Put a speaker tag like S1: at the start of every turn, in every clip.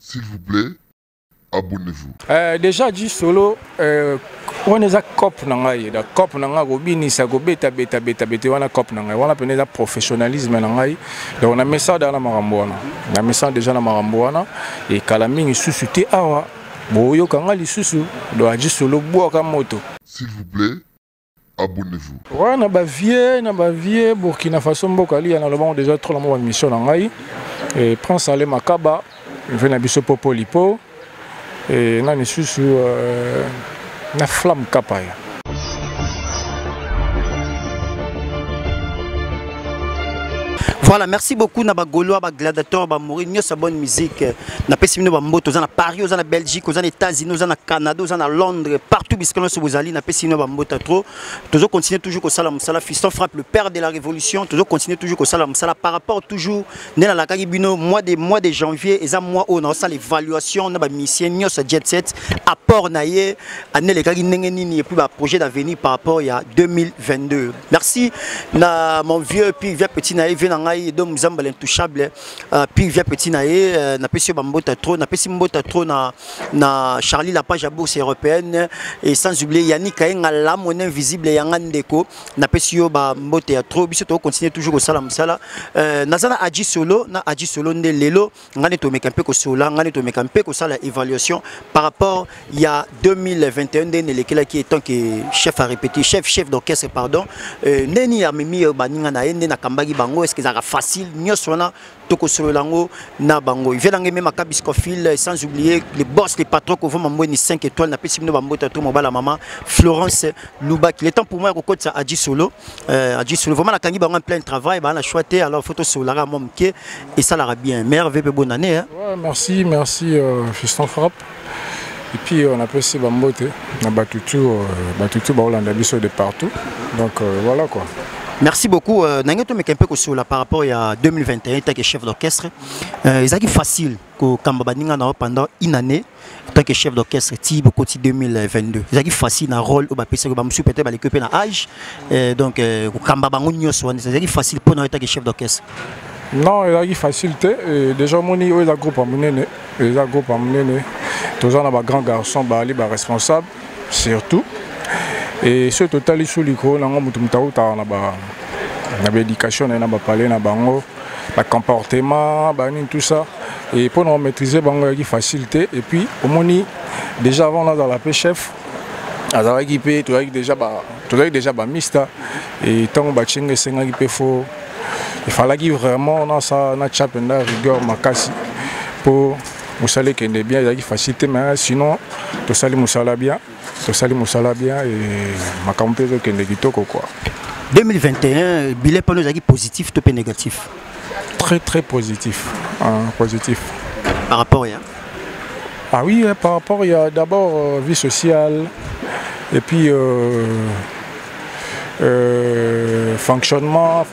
S1: S'il vous plaît, abonnez-vous.
S2: Déjà dit solo, on est à cop nangai, da cop nangai gobini sa gobeta beta wana cop nangai, wana pene da professionnalisme nangai. Donc on a mis ça dans la maramboana, on a mis ça déjà dans la maramboana et kalami susuti awa, boyo kangali susu, doit dit solo bois comme moto.
S1: S'il vous plaît, abonnez-vous.
S2: Ouais, na bavie Burkina Faso mbokali, on a le bon déjà trop la mois mission nangai et prend Salé Makaba, vient na biso popolipo. Et là, je suis sur la flamme capaya.
S3: Voilà, merci beaucoup na bagolo ba gladiateur ba mourir nyo sa bonne musique na pessimino ba mboto za na Paris za na Belgique za na États-Unis za na Canada za na Londres partout biskano so bozali na pessimino ba mboto trop toujours continuer toujours ko sala musala Fiston Frappe le père de la révolution toujours continuer toujours ko sala musala par rapport toujours nela la kagibino mois de janvier eza mois on a ça l'évaluation na ba mission nyo sa jet set apport na ye année les kagi ndenge nini et puis ba projet d'avenir par rapport il y a 2022. Merci na mon vieux puis vieux petit na vient donc Mzamba l'intouchable puis via petit naé na pesi bambota trop na pesi mbota trop na Charlie la page à bourse européenne et sans oublier Yannick Kaenga la monnaie invisible yanga ndeko na pesi yo ba mbote ya trop biso to continuer toujours au salam sala nazana aji solo nde lelo ngane to mekampe ko sola ngane to mekampe ko sala évaluation par rapport il y a 2021 de lekela qui étant que chef à répéter chef d'orchestre pardon neni ya mimi baninga na ende na kambagi bango est-ce que ça facile nyosona toko sololango na bango velange même akabiscofil sans oublier les boss les patrons ko vont mboni 5 étoiles na pesi bino bambota to mobala maman Florence Luba qui est temps pour moi ko kotsa aji solo vraiment la kangi bango en plein travail ba na choité alors photo solara momke et ça la bien merveille bonne année hein.
S2: Ouais, merci Fiston Frappe. Et puis on a passé bambote na batutu ba Hollande biso de partout. Donc voilà quoi.
S3: Merci beaucoup. Nangeto mekampe ko sur la par rapport à 2021 tant que chef d'orchestre. Ezaki facile ko kambabaninga na pendant une année tant que chef d'orchestre ti beaucoup 2022. Ezaki facile na rôle au ba pesa ko ba musu peut-être ba l'équipe na âge donc ko kambabango nyoso ezaki facile pour na tant que chef d'orchestre.
S2: Non, ezaki facilité déjà moni o eza groupe amunene, tous on a ba grand garçon ba ali ba responsable surtout. Et ce total sur l'icône, on a l'éducation, on a parlé na bango, le comportement, tout ça. Et pour nous maîtriser, bango a facilité. Et puis, au moni déjà avant dans la paix chef, on a équipé, tu as déjà mista. Et tant que tu as équipé, il fallait vraiment on a ça, on a chapenda rigueur makasi pour nous saler qu'il est bien, il y a facilité, mais sinon, tout ça bien. Et ma campagne est quoi.
S3: 2021, bilan pour nous positif ou négatif?
S2: Très positif. Positif.
S3: Par rapport à?
S2: Ah oui, par rapport, il y a d'abord vie sociale et puis fonctionnement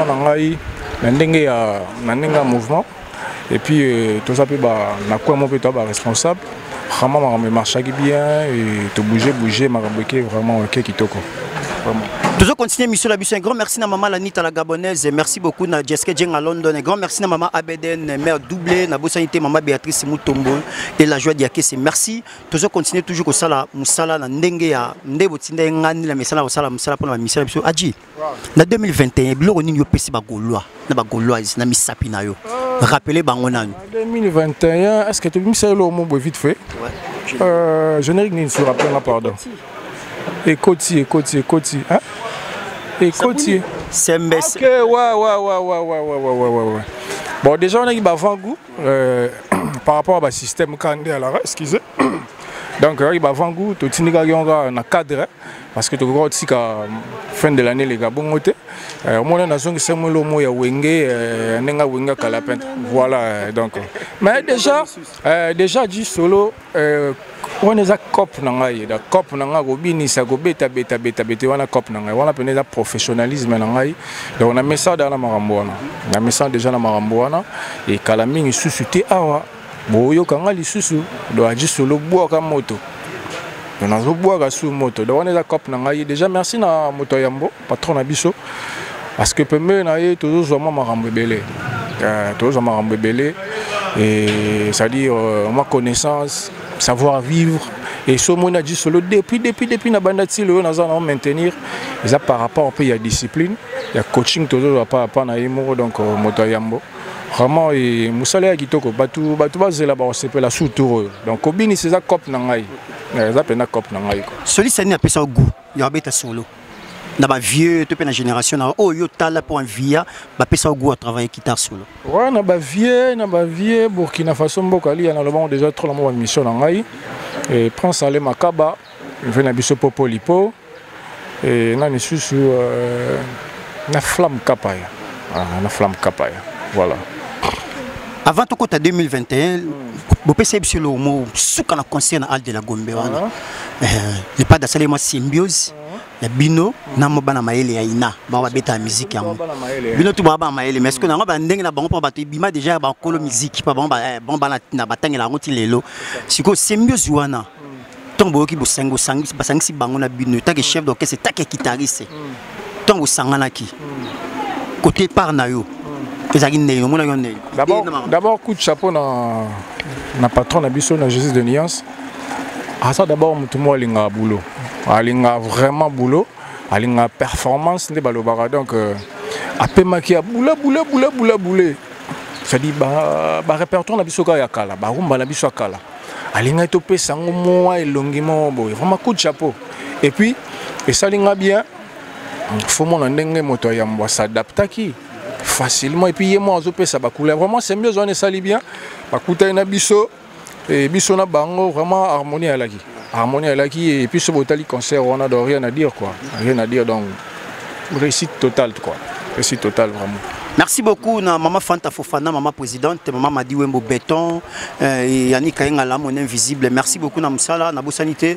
S2: dans mouvement. Et puis tout ça peut na quoi mon peut être responsable. Vraiment marche bien et te bouger vraiment ok kitoko. Vraiment.
S3: Toujours continuer mission la mission. Un grand merci à maman Lanita la gabonaise, merci beaucoup na Jessica Djeng à London. Un grand merci à maman Abeden, mère doublée, na bosanité maman Béatrice Mutombo et la joie d'Yakese. Merci. Toujours continuer toujours au sala musala na ndenge ya ndebo tinda ngani la misala musala pour la mission la mission. Aji. Na 2021 biloko nini yo pesi ba gaulois, na ba gauloise na misapi na yo. Rappelez bango nani.
S2: 2021, est-ce que tu me sais le mot vite fait? Ouais. Générique ni sur rappel pardon. Écoutier, hein? Écoutier.
S3: C'est mbes.
S2: OK, ouais. Bon, déjà on a eu avant goût par rapport au système Kandé à la excusez. Donc il y a avant goût tout tiniga yonga na cadre parce que tu vois aussi qu'à fin de l'année les gars bon côté moi on a zone c'est moi le mot ya wenge nenga wenga kalapent voilà donc mais déjà dit solo on est à cop nangai da cop nanga go binisa go beta wana cop nangai wana pene da professionnalisme nangai donc on a mis ça dans la maramboana on a mis ça déjà na maramboana et kalami susuti awa boyo kanga lisusu do aji solo bois ka moto on a bois ka sous moto donc on est à cop nangai déjà merci na moto yambo patron na biso parce que pembe na ye toujours marambo belé et c'est-à-dire ma connaissance, savoir vivre. Et ce mot a dit solo depuis na bandati le on maintenir ça par rapport au pays à discipline, il y a coaching toujours pas na imo donc moto yambo. Vraiment et musala kitoko batu bazela ba sepe la sous-tour. Donc obini c'est ça cop na ngai. Ça pena cop na ngai.
S3: Celui ça n'a pas ça goût. Il y a beta solo. Na ba vieux to pe na génération na oh yo tala pour un via ba pesa goût à travailler guitare solo.
S2: Ouais na ba vieux Burkina Faso mbokali na le bon déjà trop la mission na ngai. Et Prince Ale Makaba, il na biso popo lipo et na nisu sur na flamme kapaya. Na flamme kapaya. Voilà.
S3: Avant tout côté 2021, vous pensez que le mot souka na concert na Al de la Gombe wana. Le pas d'assale moi symbiose. La bino na mobana maele ya ina ba beta musique yango. Bino tu ba maele mais est-ce que na ba ndenge na bango pa ba bima déjà ba kolo musique pa bon ba na batangela ngoti lelo. Siko symbiose wana. Tombo ki bo sango sangi ba sangi bango na bino ta que chef d'orchestre ta que guitariste. Tombo sangana ki. Côté par na yo.
S2: D'abord, coup de chapeau na patron na biso na Jésus de Nuance. Ah ça d'abord mutumo alinga boulot. Alinga vraiment boulot, alinga performance ne balobara donc apemaki a boula. Ça dit ba répertoire na biso ka ya kala, ba rumba na biso kala. Alinga topé sango moa elongimo boy. Vraiment coup de chapeau. Et puis et ça linga bien. Faut mon ndenge moto ya mwa s'adaptaki facilement et puis moi zo pesa ba couleur vraiment c'est mieux on est sali bien ba kuta na biso et biso na bango vraiment harmonie à laki et puis ce botali concert on a rien à dire quoi, rien à dire donc réussite totale quoi, réussite totale vraiment.
S3: Merci beaucoup na maman Fanta Fofana, maman présidente, maman Madi Wembo Béton, Yannick Kayenga mon invisible. Merci beaucoup na Msala, na Bosanité,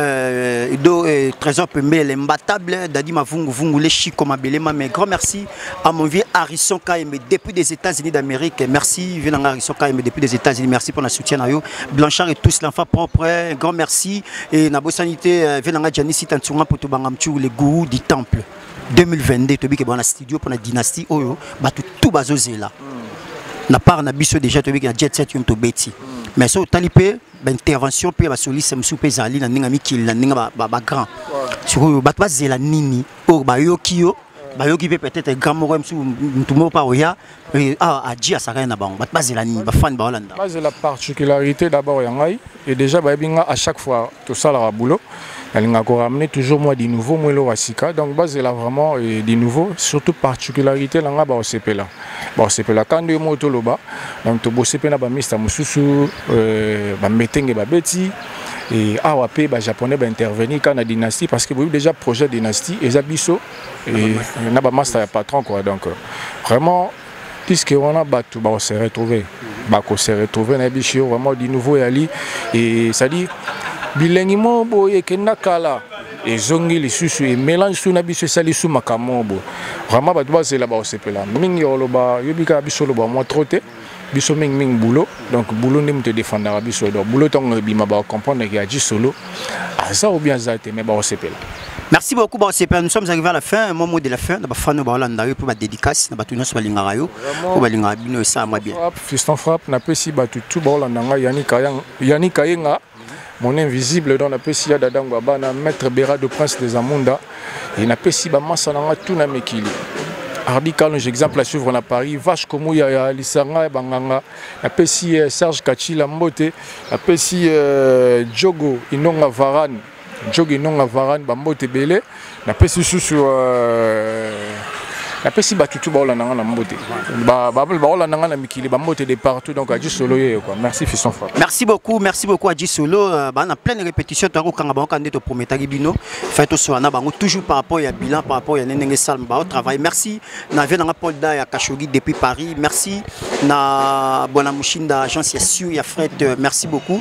S3: Trésor Pembe, l'imbattable, Dadi Mavungu Vungu, les Chico Mabelema, mais grand merci à mon vieux Harrison Kaime depuis des États-Unis d'Amérique. Merci, Venang Harrison Kaime depuis des États-Unis, merci pour le soutien à eux. Blanchard et tous l'enfant propre, grand merci. Et na Bosanité, Venang Janissi Tantunga pour Tobangamtu, les gourous du temple. 2022 tobi ke bona studio pour la dynastie oyo batu tout bazozela na part na biso déjà tobi ke jet set yum to beti mais so talipé ba intervention pe ba soliste msupe zali na ninga mikil na ninga ba grand sur batu bazela nini o ba yoki pe peut-être grand moko msu mtumo pa oya a dia ça rien na bango batu bazela nini ba fan ba Hollanda
S2: c'est la particularité d'abord yangai et déjà ba binga à chaque fois tout ça la boulot. Elle a ramené toujours moi du nouveau moi wasika donc base là vraiment du nouveau surtout particularité là ba OCP là quand de moto loba donc to OCP na ba mista mususu ba metenge ba beti et AWP ba japonais ba intervenir quand la dynastie parce que vous déjà projet dynastie et Zabiso et na ba master ya patron quoi donc vraiment puisque on a battu ba on s'est retrouvé na bicho vraiment du nouveau yali et ça dit bilengimo boye kenakala et zongi les susu et mélange sous nabiso sali sous makamobo vraiment ba doit c'est là ba sepela mingi oloba yobika biso loba moi troté biso ming boulot donc boulot ne te défendre biso donc boulot tong bima ba comprendre qu'il y a du solo ah ça ou bien ça mais ba sepela.
S3: Merci beaucoup ba sepela nous sommes arrivés à la fin un moment de la fin na ba fano ba Hollanda pour ba dédicace na ba tuno so linga rayo ko ba linga bino ça moi bien
S2: fiston frappe na pesi ba tout ba Hollanda Yannick Kayenga mon invisible dans la Pessia d'Adangwa, na maître Béra de Prince des Amunda, et na Pessi Bamassananga tout na Mekili. Radical, exemple à suivre à Paris, Vache Komouya, Lissanga, Banganga, na Pessi Serge Kachila Mbote, na Pessi Djogo, Inonga Varan, Bambote Bele, na Pessi sur. La pesi batutu ba Hollanda na mbote ba Hollanda na mikili ba mbote de partout donc Adji Solo quoi merci fiston frère
S3: merci beaucoup Adji Solo ba na plein de répétitions to kanga ba kande to prometaki bino fait so na bango toujours par rapport ya bilan par rapport ya ndenge salm ba travail merci na vient na Paul Da ya Kashogi depuis Paris merci na Bona Mushinda agence ya Su ya Fred merci beaucoup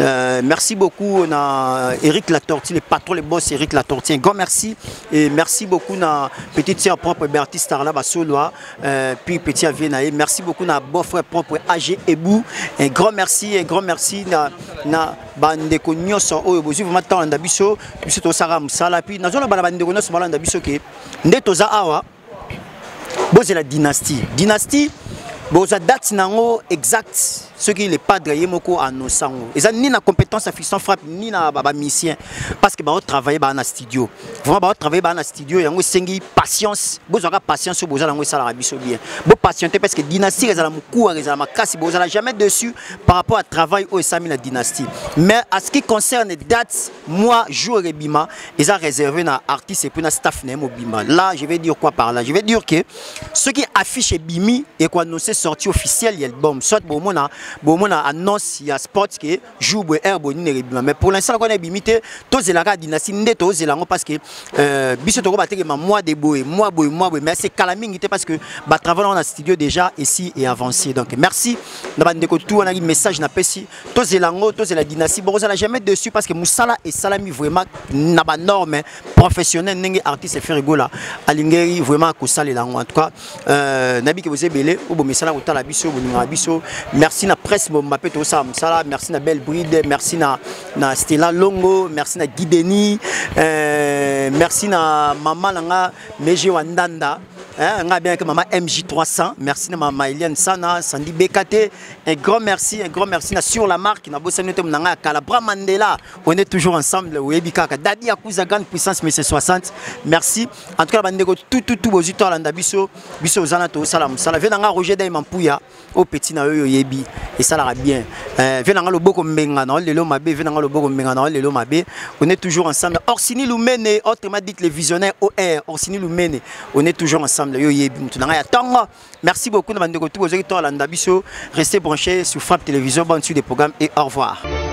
S3: na Eric Latortine le patron le boss Eric Latortine grand merci et merci beaucoup na petite sœur propre Bertis Starla Basoloa puis petit Avienae merci beaucoup na beau frère propre AG Ebou un grand merci na bandeko nyoso oyo bozu vraiment tant na biso to sara musala puis na zona bandeko nyoso mala na biso ke nde toza awa boze la dynastie Bon, ça date nango exact ce qui est pas de moko à nos sango. Et ça ni na compétence à fiction frappe ni na baba mission parce que ba travailler ba na studio. Vraiment ba travailler ba na studio yango sengi patience. Besoin de patience sur besoin nango ça la biso bien. Bon patienter parce que dynastie les ala mkou les ala makasi besoin jamais dessus par rapport à travail au sami la dynastie. Mais à ce qui concerne date mois jour et bima, ils ont réservé na artiste et puis na staff nemo bima. Là, je vais dire quoi par là? Je vais dire que ce qui affiche bimi et quoi annoncer sortie officielle l'album soit bon a annonce il y a sport qui joue air boni bima. Mais pour l'instant on est bimité tous la dynastie ndeto zelango parce que biso to battre mois de boy mais c'est calaming parce que ba travailler dans le studio déjà ici et avancé. Donc merci na bandeko tout on a un message na pesi tous zelango tous la dynastie bon ça n'a jamais dessus parce que musala et salami vraiment na ba norme professionnel n'engue artiste faire rigola alingeri vraiment ko sala lango en tout cas nabi que vous êtes belé au bon message au tala biso boninga biso merci na presse Mbappé to ça musala merci na belle bride merci na Stella Longo merci na Guideni merci na maman nanga Meje Wandanda on a bien que maman MJ300 merci na maman Eliane Sana Sandy BKT un grand merci na sur la marque na bossa noté nanga Calabra Mandela on est toujours ensemble Webika Dadi Akuza grande puissance mais c'est 60 merci en tout cas bandeko tout bozito landa biso zana to salam sala venanga Roger Day Mampuya au petit na yo yebi et ça la bien venanga loboko mbenga na lelo mabe venanga loboko mbenga na lelo mabe on est toujours ensemble Orsini Lumene autrement dit les visionnaires OR Orsini Lumene on est toujours ensemble yo yebi mutunanga ya tongo merci beaucoup na bandeko tout bozito landa biso restez branchés sur Frappe Télévision bonne suite des programmes et au revoir.